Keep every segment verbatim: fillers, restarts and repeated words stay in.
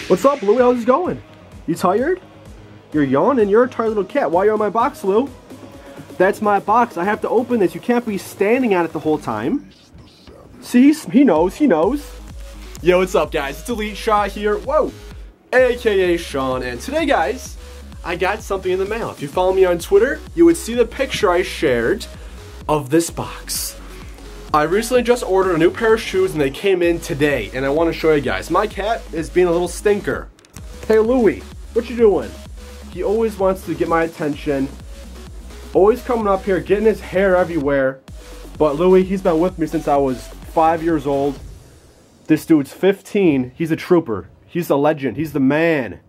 What's up, Louie? How's it going? You tired? You're yawning? You're a tired little cat. Why are you on my box, Lou? That's my box. I have to open this. You can't be standing on it the whole time. See? He knows. He knows. Yo, what's up, guys? It's Elite Shot here. Whoa. A K A Sean. And today, guys, I got something in the mail. If you follow me on Twitter, you would see the picture I shared of this box. I recently just ordered a new pair of shoes and they came in today, and I want to show you guys. My cat is being a little stinker. Hey Louie, what you doing? He always wants to get my attention, always coming up here, getting his hair everywhere. But Louie, he's been with me since I was five years old. This dude's fifteen. He's a trooper. He's a legend. He's the man.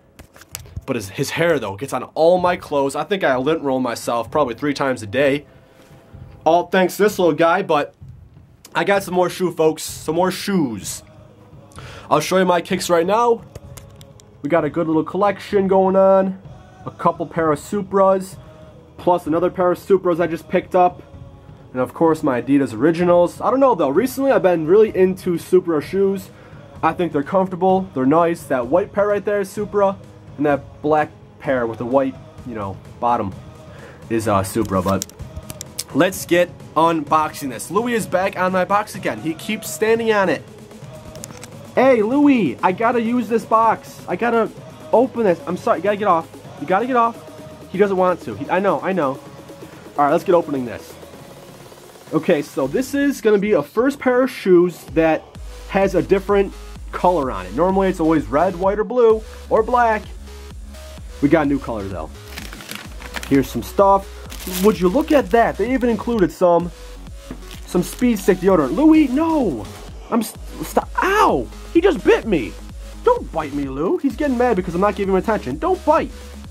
But his, his hair, though, gets on all my clothes. I think I lint roll myself probably three times a day. All thanks to this little guy, but I got some more shoe, folks. Some more shoes. I'll show you my kicks right now. We got a good little collection going on. A couple pair of Supras, plus another pair of Supras I just picked up. And of course my Adidas Originals. I don't know though, recently I've been really into Supra shoes. I think they're comfortable, they're nice. That white pair right there is Supra, and that black pair with the white, you know, bottom is uh, Supra. But let's get unboxing this. Louie is back on my box again. He keeps standing on it. Hey, Louie, I gotta use this box. I gotta open this. I'm sorry, you gotta get off. You gotta get off. He doesn't want to. He, I know, I know. All right, let's get opening this. Okay, so this is gonna be a first pair of shoes that has a different color on it. Normally it's always red, white, or blue, or black. We got a new color though. Here's some stuff. Would you look at that? They even included some some Speed Stick deodorant. Louie, no! I'm stop. Ow! He just bit me. Don't bite me, Lou. He's getting mad because I'm not giving him attention. Don't bite.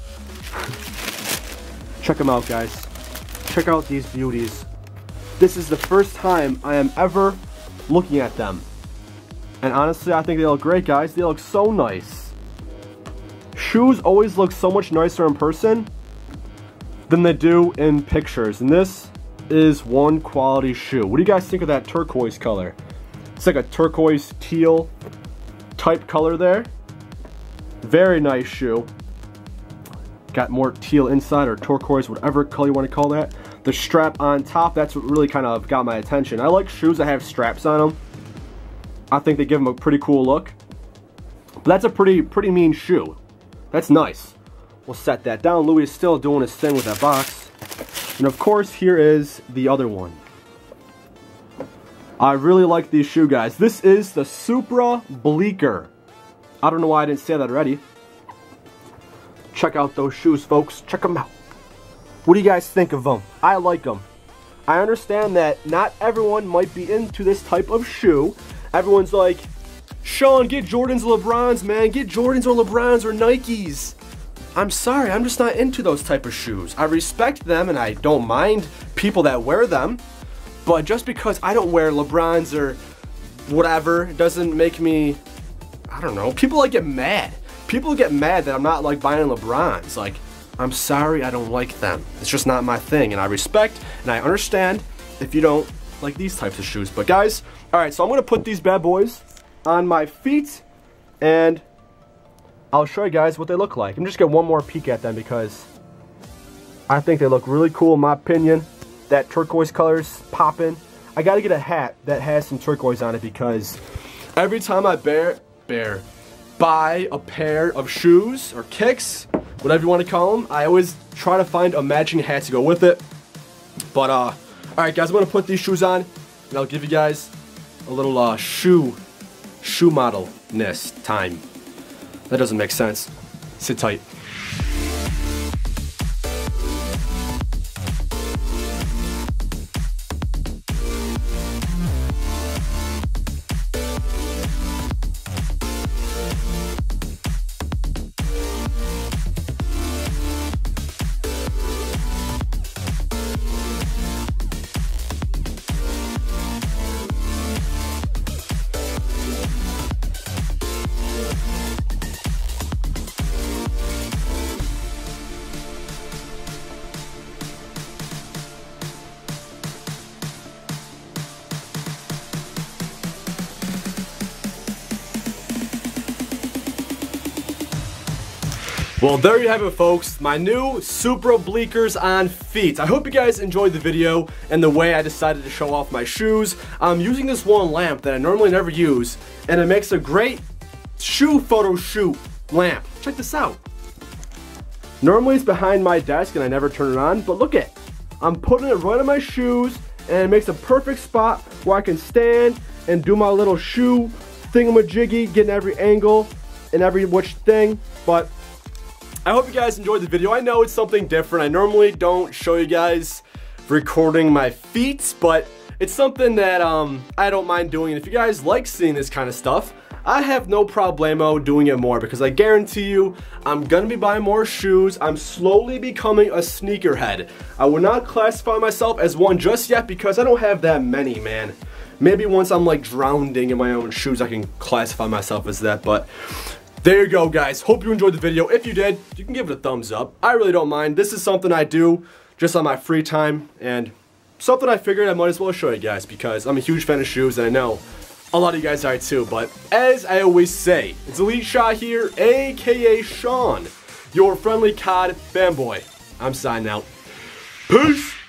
Check them out, guys. Check out these beauties. This is the first time I am ever looking at them. And honestly, I think they look great, guys. They look so nice. Shoes always look so much nicer in person than they do in pictures, and this is one quality shoe. What do you guys think of that turquoise color? It's like a turquoise teal type color there. Very nice shoe. Got more teal inside, or turquoise, whatever color you want to call that. The strap on top, that's what really kind of got my attention. I like shoes that have straps on them. I think they give them a pretty cool look. But that's a pretty pretty mean shoe. That's nice. We'll set that down. Louie is still doing his thing with that box. And of course, here is the other one. I really like these shoe, guys. This is the Supra Bleeker. I don't know why I didn't say that already. Check out those shoes, folks. Check them out. What do you guys think of them? I like them. I understand that not everyone might be into this type of shoe. Everyone's like, Sean, get Jordans or LeBrons, man. Get Jordans or LeBrons or Nikes. I'm sorry, I'm just not into those type of shoes. I respect them and I don't mind people that wear them, but just because I don't wear LeBrons or whatever doesn't make me, I don't know, people like get mad. People get mad that I'm not like buying LeBrons. Like, I'm sorry, I don't like them. It's just not my thing, and I respect and I understand if you don't like these types of shoes. But guys, all right, so I'm gonna put these bad boys on my feet and I'll show you guys what they look like. I'm just gonna get one more peek at them because I think they look really cool in my opinion. That turquoise color's popping. I gotta get a hat that has some turquoise on it because every time I bear, bear, buy a pair of shoes or kicks, whatever you want to call them, I always try to find a matching hat to go with it. But uh, all right, guys, I'm gonna put these shoes on and I'll give you guys a little uh, shoe, shoe model-ness time. That doesn't make sense. Sit tight. Well, there you have it, folks. My new Supra Bleakers on feet. I hope you guys enjoyed the video and the way I decided to show off my shoes. I'm using this one lamp that I normally never use, and it makes a great shoe photo shoot lamp. Check this out. Normally it's behind my desk and I never turn it on, but look at, I'm putting it right on my shoes, and it makes a perfect spot where I can stand and do my little shoe thingamajiggy, getting every angle and every which thing. But I hope you guys enjoyed the video. I know it's something different. I normally don't show you guys recording my feet, but it's something that um, I don't mind doing. And if you guys like seeing this kind of stuff, I have no problemo doing it more, because I guarantee you I'm gonna be buying more shoes. I'm slowly becoming a sneakerhead. I would not classify myself as one just yet because I don't have that many, man. Maybe once I'm like drowning in my own shoes, I can classify myself as that, but there you go, guys. Hope you enjoyed the video. If you did, you can give it a thumbs up. I really don't mind. This is something I do just on my free time, and something I figured I might as well show you guys because I'm a huge fan of shoes, and I know a lot of you guys are too. But as I always say, it's Elite Shot here, aka Sean, your friendly C O D fanboy. I'm signing out. Peace!